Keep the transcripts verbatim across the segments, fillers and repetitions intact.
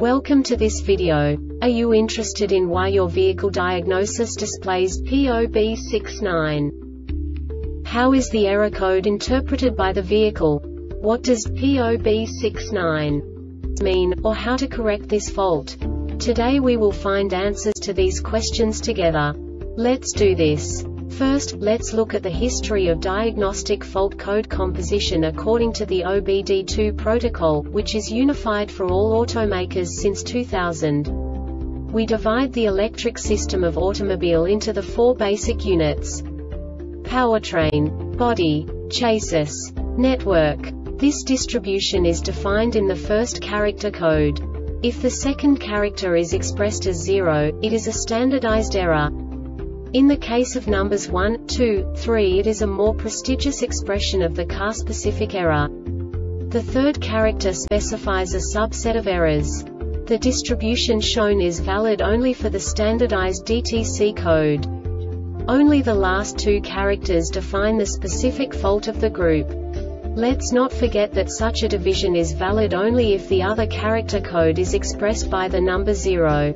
Welcome to this video. Are you interested in why your vehicle diagnosis displays P O B sixty-nine? How is the error code interpreted by the vehicle? What does P O B sixty-nine mean, or how to correct this fault? Today we will find answers to these questions together. Let's do this. First, let's look at the history of diagnostic fault code composition according to the O B D two protocol, which is unified for all automakers since two thousand. We divide the electric system of automobile into the four basic units: powertrain, body, chassis, network. This distribution is defined in the first character code. If the second character is expressed as zero, it is a standardized error. In the case of numbers one, two, three, it is a more prestigious expression of the car-specific error. The third character specifies a subset of errors. The distribution shown is valid only for the standardized D T C code. Only the last two characters define the specific fault of the group. Let's not forget that such a division is valid only if the other character code is expressed by the number zero.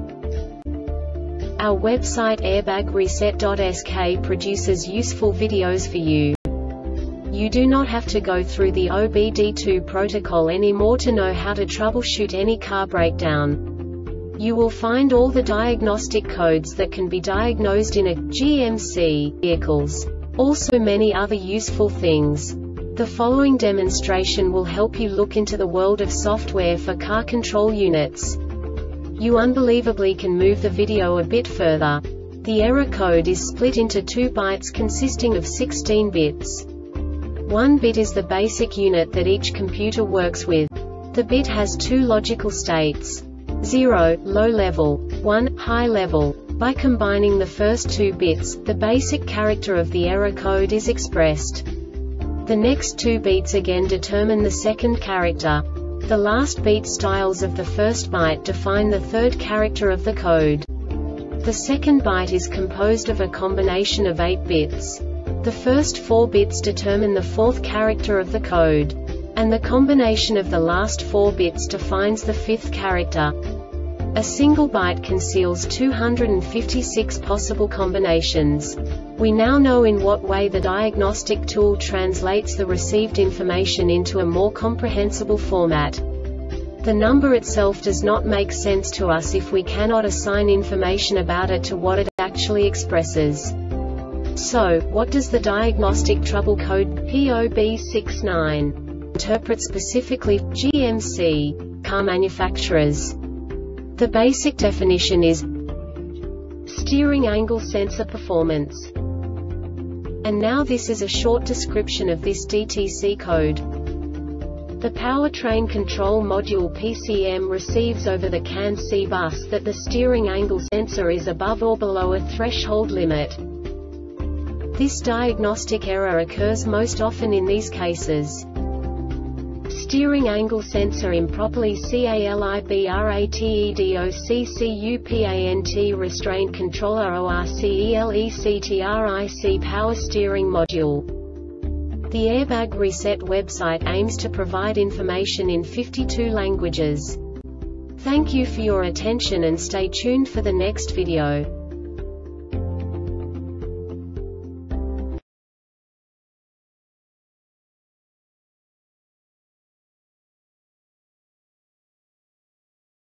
Our website airbag reset dot S K produces useful videos for you. You do not have to go through the O B D two protocol anymore to know how to troubleshoot any car breakdown. You will find all the diagnostic codes that can be diagnosed in a G M C vehicles. Also many other useful things. The following demonstration will help you look into the world of software for car control units. You unbelievably can move the video a bit further. The error code is split into two bytes consisting of sixteen bits. One bit is the basic unit that each computer works with. The bit has two logical states: zero, low level, one, high level. By combining the first two bits, the basic character of the error code is expressed. The next two beats again determine the second character. The last beat styles of the first byte define the third character of the code. The second byte is composed of a combination of eight bits. The first four bits determine the fourth character of the code. And the combination of the last four bits defines the fifth character. A single byte conceals two hundred fifty-six possible combinations. We now know in what way the diagnostic tool translates the received information into a more comprehensible format. The number itself does not make sense to us if we cannot assign information about it to what it actually expresses. So, what does the diagnostic trouble code P O B sixty-nine interpret specifically for G M C car manufacturers? The basic definition is steering angle sensor performance. And now this is a short description of this D T C code. The powertrain control module P C M receives over the C A N C bus that the steering angle sensor is above or below a threshold limit. This diagnostic error occurs most often in these cases: steering angle sensor improperly calibrated, restraint controller ORCELECTRIC power steering module. The Airbag Reset website aims to provide information in fifty-two languages. Thank you for your attention and stay tuned for the next video.